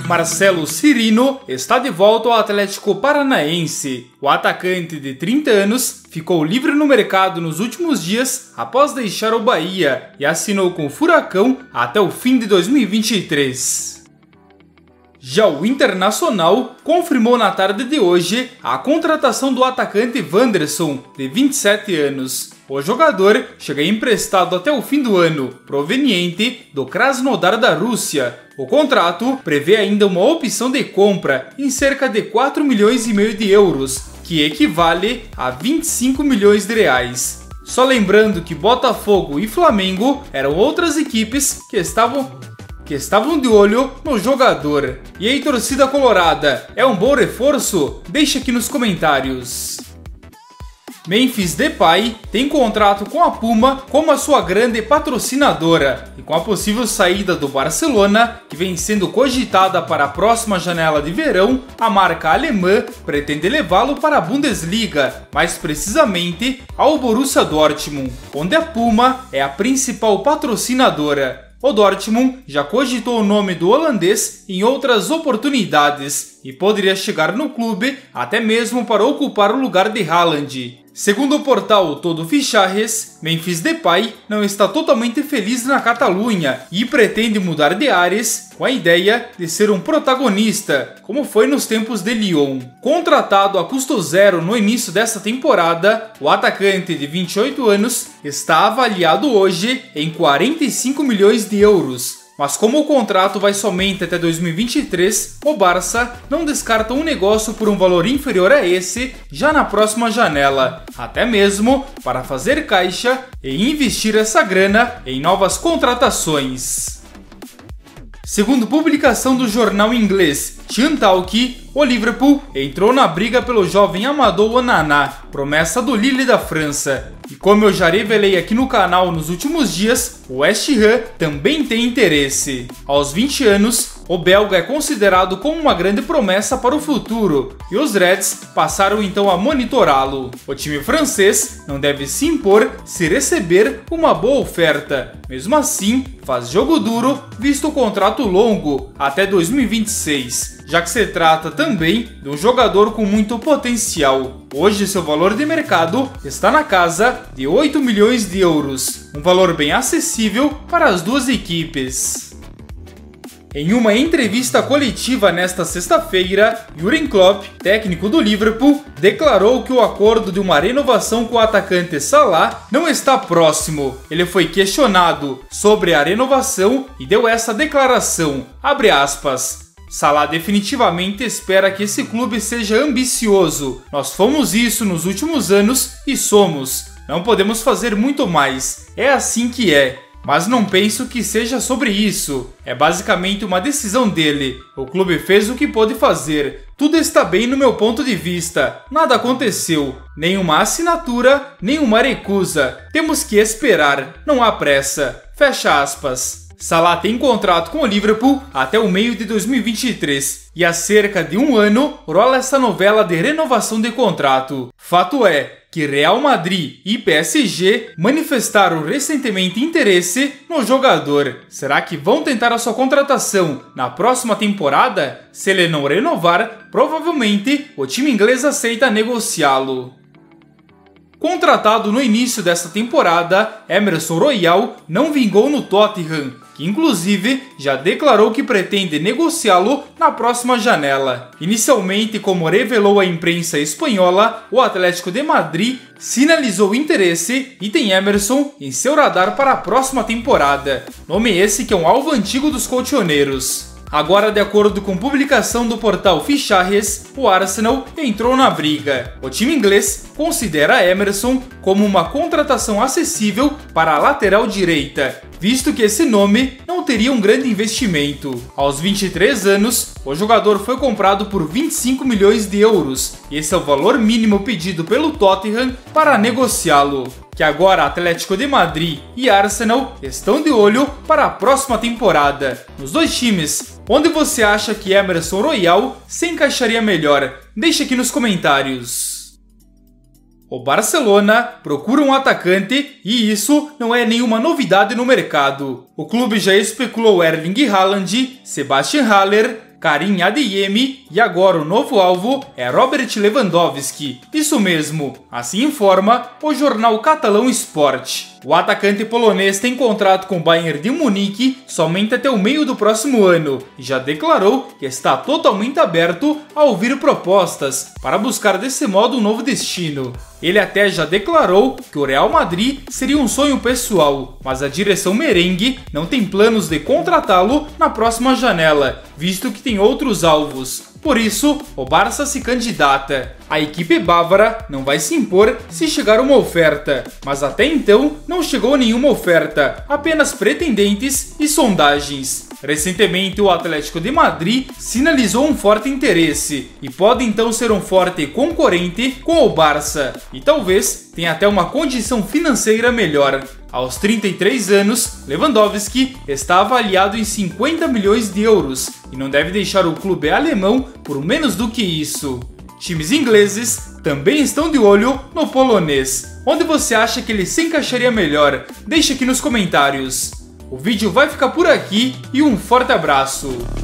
Marcelo Cirino está de volta ao Atlético Paranaense. O atacante de 30 anos ficou livre no mercado nos últimos dias após deixar o Bahia e assinou com o Furacão até o fim de 2023. Já o Internacional confirmou na tarde de hoje a contratação do atacante Wanderson, de 27 anos. O jogador chega emprestado até o fim do ano, proveniente do Krasnodar da Rússia. O contrato prevê ainda uma opção de compra em cerca de 4,5 milhões de euros, que equivale a 25 milhões de reais. Só lembrando que Botafogo e Flamengo eram outras equipes que estavam de olho no jogador. E aí, torcida colorada, é um bom reforço? Deixa aqui nos comentários. Memphis Depay tem contrato com a Puma como a sua grande patrocinadora, e com a possível saída do Barcelona, que vem sendo cogitada para a próxima janela de verão, a marca alemã pretende levá-lo para a Bundesliga, mais precisamente ao Borussia Dortmund, onde a Puma é a principal patrocinadora. O Dortmund já cogitou o nome do holandês em outras oportunidades e poderia chegar no clube até mesmo para ocupar o lugar de Haaland. Segundo o portal Todo Fichajes, Memphis Depay não está totalmente feliz na Catalunha e pretende mudar de ares com a ideia de ser um protagonista, como foi nos tempos de Lyon. Contratado a custo zero no início desta temporada, o atacante de 28 anos está avaliado hoje em 45 milhões de euros. Mas como o contrato vai somente até 2023, o Barça não descarta um negócio por um valor inferior a esse já na próxima janela, até mesmo para fazer caixa e investir essa grana em novas contratações. Segundo publicação do jornal inglês Team Talk, o Liverpool entrou na briga pelo jovem Amadou Onana, promessa do Lille da França. E como eu já revelei aqui no canal nos últimos dias, o West Ham também tem interesse. Aos 20 anos, o belga é considerado como uma grande promessa para o futuro, e os Reds passaram então a monitorá-lo. O time francês não deve se impor se receber uma boa oferta. Mesmo assim, faz jogo duro, visto o contrato longo, até 2026. Já que se trata também de um jogador com muito potencial. Hoje seu valor de mercado está na casa de 8 milhões de euros, um valor bem acessível para as duas equipes. Em uma entrevista coletiva nesta sexta-feira, Jürgen Klopp, técnico do Liverpool, declarou que o acordo de uma renovação com o atacante Salah não está próximo. Ele foi questionado sobre a renovação e deu essa declaração, abre aspas: Salah definitivamente espera que esse clube seja ambicioso. Nós fomos isso nos últimos anos e somos. Não podemos fazer muito mais. É assim que é. Mas não penso que seja sobre isso. É basicamente uma decisão dele. O clube fez o que pôde fazer. Tudo está bem no meu ponto de vista. Nada aconteceu. Nenhuma assinatura, nenhuma recusa. Temos que esperar. Não há pressa. Fecha aspas. Salah tem contrato com o Liverpool até o meio de 2023 e há cerca de um ano rola essa novela de renovação de contrato. Fato é que Real Madrid e PSG manifestaram recentemente interesse no jogador. Será que vão tentar a sua contratação na próxima temporada? Se ele não renovar, provavelmente o time inglês aceita negociá-lo. Contratado no início desta temporada, Emerson Royal não vingou no Tottenham, que inclusive já declarou que pretende negociá-lo na próxima janela. Inicialmente, como revelou a imprensa espanhola, o Atlético de Madrid sinalizou interesse e tem Emerson em seu radar para a próxima temporada. Nome esse que é um alvo antigo dos colchoneiros. Agora, de acordo com publicação do portal Fichajes, o Arsenal entrou na briga. O time inglês considera Emerson como uma contratação acessível para a lateral direita, visto que esse nome não teria um grande investimento. Aos 23 anos, o jogador foi comprado por 25 milhões de euros. Esse é o valor mínimo pedido pelo Tottenham para negociá-lo. Que agora Atlético de Madrid e Arsenal estão de olho para a próxima temporada. Nos dois times, onde você acha que Emerson Royal se encaixaria melhor? Deixe aqui nos comentários. O Barcelona procura um atacante e isso não é nenhuma novidade no mercado. O clube já especulou Erling Haaland, Sebastian Haller, Karim Adeyemi e agora o novo alvo é Robert Lewandowski. Isso mesmo, assim informa o jornal catalão Sport. O atacante polonês tem contrato com o Bayern de Munique somente até o meio do próximo ano e já declarou que está totalmente aberto a ouvir propostas para buscar desse modo um novo destino. Ele até já declarou que o Real Madrid seria um sonho pessoal, mas a direção merengue não tem planos de contratá-lo na próxima janela, visto que tem outros alvos. Por isso, o Barça se candidata. A equipe bávara não vai se impor se chegar uma oferta, mas até então não chegou nenhuma oferta, apenas pretendentes e sondagens. Recentemente, o Atlético de Madrid sinalizou um forte interesse e pode então ser um forte concorrente com o Barça, e talvez tenha até uma condição financeira melhor. Aos 33 anos, Lewandowski está avaliado em 50 milhões de euros e não deve deixar o clube alemão por menos do que isso. Times ingleses também estão de olho no polonês. Onde você acha que ele se encaixaria melhor? Deixe aqui nos comentários. O vídeo vai ficar por aqui e um forte abraço!